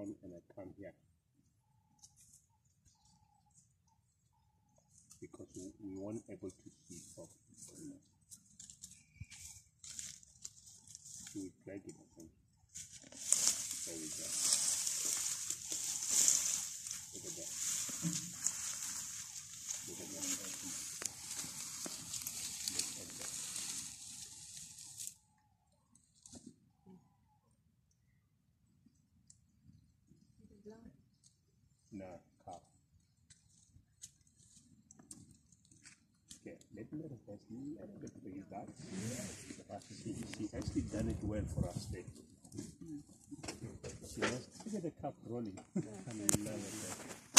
on and I come here. Because we weren't able to see properly. So we drag it, I think. There we go. Look at that. Look at that. Look at that. No, calf. Okay, let me just a little bit bring it back. She actually done it well for us there. She was, look at the cup rolling. I love it.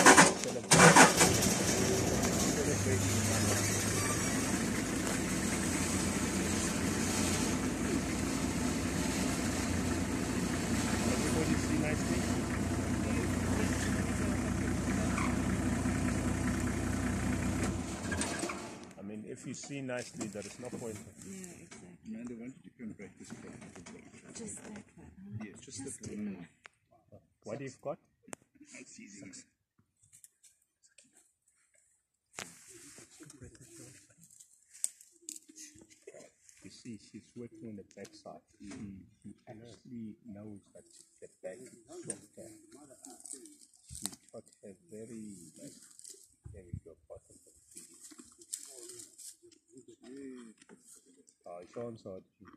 Everybody see nicely? I mean, if you see nicely, there is no point. Yeah, exactly. Amanda, why don't you come back this way? Just like that. Huh? Yes, just enough. What you've got? It's easy. You see, she's working on the back side. She actually knows that the back is softer. She taught her very, like, there we go, bottom of the feet. Oh, it's on, so